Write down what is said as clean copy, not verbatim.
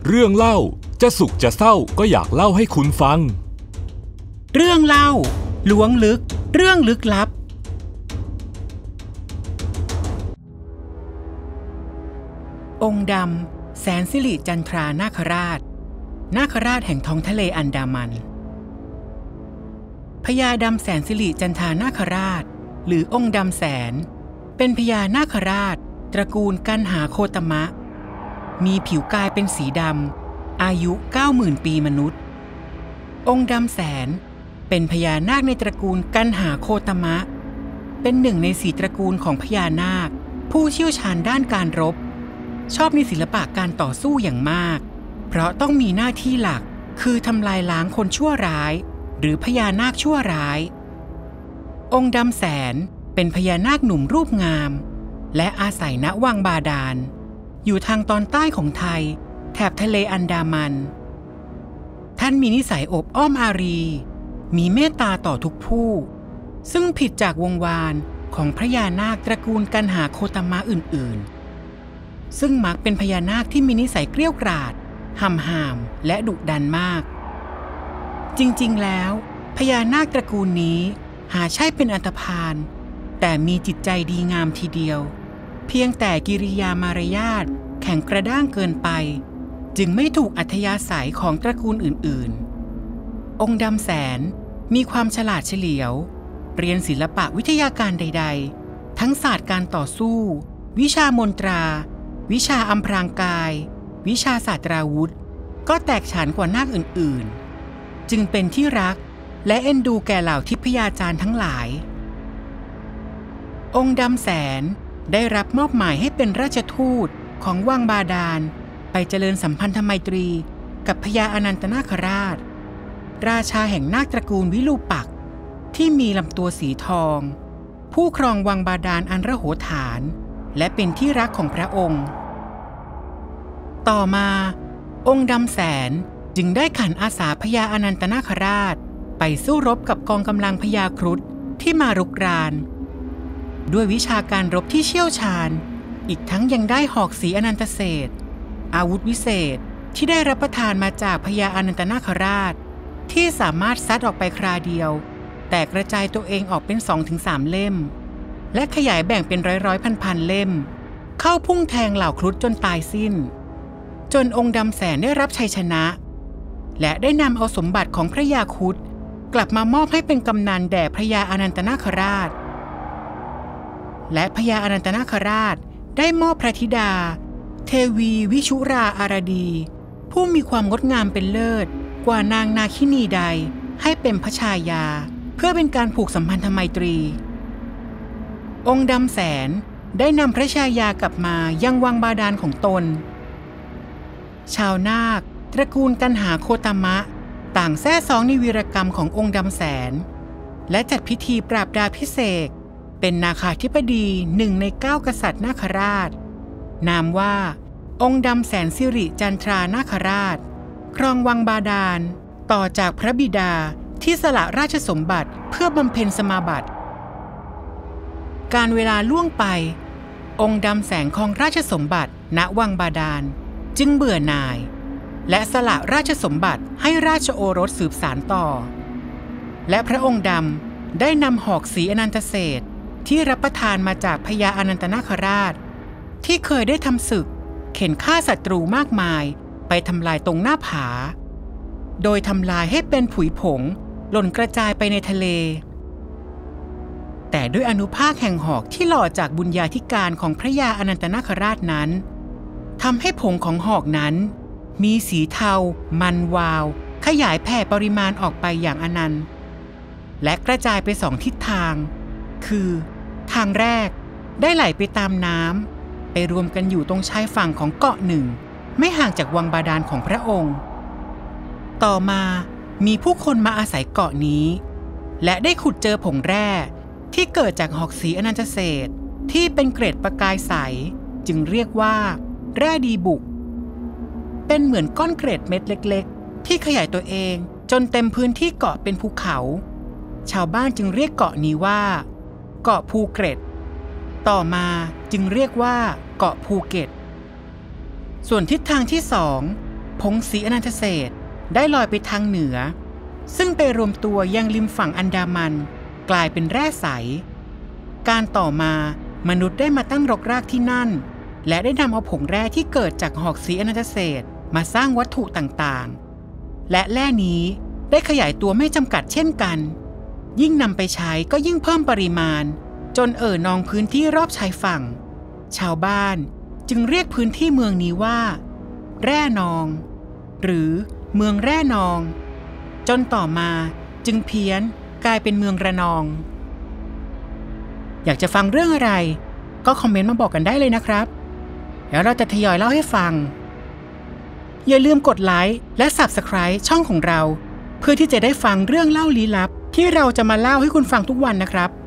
เรื่องเล่าจะสุขจะเศร้าก็อยากเล่าให้คุณฟังเรื่องเล่าล้วงลึกเรื่องลึกลับองค์ดำแสนสิริจันทรานาคราชแห่งท้องทะเลอันดามันพญาดำแสนสิริจันทรานาคราชหรือองค์ดำแสนเป็นพญานาคราชตระกูลกันหาโคตมะมีผิวกายเป็นสีดำอายุ 90,000 ปีมนุษย์องค์ดำแสนเป็นพญานาคในตระกูลกันหาโคตมะเป็นหนึ่งใน4ตระกูลของพญานาคผู้เชี่ยวชาญด้านการรบชอบในศิลปะการต่อสู้อย่างมากเพราะต้องมีหน้าที่หลักคือทำลายล้างคนชั่วร้ายหรือพญานาคชั่วร้ายองค์ดำแสนเป็นพญานาคหนุ่มรูปงามและอาศัยณวังบาดาลอยู่ทางตอนใต้ของไทยแถบทะเลอันดามันท่านมีนิสัยอบอ้อมอารีมีเมตตาต่อทุกผู้ซึ่งผิดจากวงวานของพญานาคตระกูลกันหาโคตมะอื่นๆซึ่งมักเป็นพญานาคที่มีนิสัยเกรี้ยวกราดห่ามๆและดุดันมากจริงๆแล้วพญานาคตระกูลนี้หาใช่เป็นอันธพาลแต่มีจิตใจดีงามทีเดียวเพียงแต่กิริยามารยาทแข็งกระด้างเกินไปจึงไม่ถูกอัธยาศัยของตระกูลอื่นๆองค์ดำแสนมีความฉลาดเฉลียวเรียนศิลปะวิทยาการใดๆทั้งศาสตร์การต่อสู้วิชามนตราวิชาอำพรางกายวิชาศาสตราวุธก็แตกฉานกว่านาคอื่นๆจึงเป็นที่รักและเอ็นดูแก่เหล่าทิพยาจารย์ทั้งหลายองค์ดำแสนได้รับมอบหมายให้เป็นราชทูตของวังบาดาลไปเจริญสัมพันธไมตรีกับพญาอนันตนาคราชราชาแห่งนาคตระกูลวิรูปักษ์ที่มีลำตัวสีทองผู้ครองวังบาดาลอันระโหฐานและเป็นที่รักของพระองค์ต่อมาองค์ดำแสนจึงได้ขันอาสาพญาอนันตนาคราชไปสู้รบกับกองกำลังพญาครุฑที่มารุกรานด้วยวิชาการรบที่เชี่ยวชาญอีกทั้งยังได้หอกสีอนันตเศษอาวุธวิเศษที่ได้รับประทานมาจากพญาอนันตนาคราชที่สามารถซัดออกไปคราเดียวแต่กระจายตัวเองออกเป็น 2-3 เล่มและขยายแบ่งเป็นร้อยพันเล่มเข้าพุ่งแทงเหล่าครุฑจนตายสิ้นจนองค์ดำแสนได้รับชัยชนะและได้นำเอาสมบัติของพระยาครุฑกลับมามอบให้เป็นกำนันแด่พญาอนันตนาคราชและพญาอนันตนาคราชได้มอบพระธิดาเทวีวิชุราอารดีผู้มีความงดงามเป็นเลิศกว่านางนาคินีใดให้เป็นพระชายาเพื่อเป็นการผูกสัมพันธไมตรีองค์ดำแสนได้นำพระชายากลับมายังวังบาดาลของตนชาวนาคตระกูลกันหาโคตมะต่างแซ่ซ้องในวีรกรรมขององค์ดำแสนและจัดพิธีปราบดาพิเศษเป็นนาคาธิบดี1 ใน 9 กษัตริย์นาคราชนามว่าองค์ดำแสนสิริจันทรานาคราชครองวังบาดาลต่อจากพระบิดาที่สละราชสมบัติเพื่อบำเพ็ญสมาบัติการเวลาล่วงไปองค์ดำแสนครองราชสมบัติณวังบาดาลจึงเบื่อหน่ายและสละราชสมบัติให้ราชโอรสสืบสานต่อและพระองค์ดำได้นำหอกสีอนันตเศษที่รับประทานมาจากพญาอนันตนาคราชที่เคยได้ทำศึกเข็นฆ่าศัตรูมากมายไปทำลายตรงหน้าผาโดยทำลายให้เป็นผุยผงหล่นกระจายไปในทะเลแต่ด้วยอานุภาคแห่งหอกที่หล่อจากบุญญาธิการของพระยาอนันตนาคราชนั้นทำให้ผงของหอกนั้นมีสีเทามันวาวขยายแผ่ปริมาณออกไปอย่างอนันต์และกระจายไป2 ทิศทางคือทางแรกได้ไหลไปตามน้ำไปรวมกันอยู่ตรงชายฝั่งของเกาะหนึ่งไม่ห่างจากวังบาดาลของพระองค์ต่อมามีผู้คนมาอาศัยเกาะนี้และได้ขุดเจอผงแร่ที่เกิดจากหอกสีอนันตเศษที่เป็นเกร็ดประกายใสจึงเรียกว่าแร่ดีบุกเป็นเหมือนก้อนเกร็ดเม็ดเล็กๆที่ขยายตัวเองจนเต็มพื้นที่เกาะเป็นภูเขาชาวบ้านจึงเรียกเกาะนี้ว่าเกาะภูเกร็ดต่อมาจึงเรียกว่าเกาะภูเก็ตส่วนทิศทางที่2 ผงสีอนันตเศษได้ลอยไปทางเหนือซึ่งไปรวมตัวยังริมฝั่งอันดามันกลายเป็นแร่ใสการต่อมามนุษย์ได้มาตั้งรกรากที่นั่นและได้นำเอาผงแร่ที่เกิดจากหอกสีอนันตเศษมาสร้างวัตถุต่างๆและแร่นี้ได้ขยายตัวไม่จำกัดเช่นกันยิ่งนำไปใช้ก็ยิ่งเพิ่มปริมาณจนนองพื้นที่รอบชายฝั่งชาวบ้านจึงเรียกพื้นที่เมืองนี้ว่าแร่นองหรือเมืองแร่นองจนต่อมาจึงเพี้ยนกลายเป็นเมืองระนองอยากจะฟังเรื่องอะไรก็คอมเมนต์มาบอกกันได้เลยนะครับแล้วเราจะทยอยเล่าให้ฟังอย่าลืมกดไลค์และ Subscribe ช่องของเราเพื่อที่จะได้ฟังเรื่องเล่าลี้ลับที่เราจะมาเล่าให้คุณฟังทุกวันนะครับ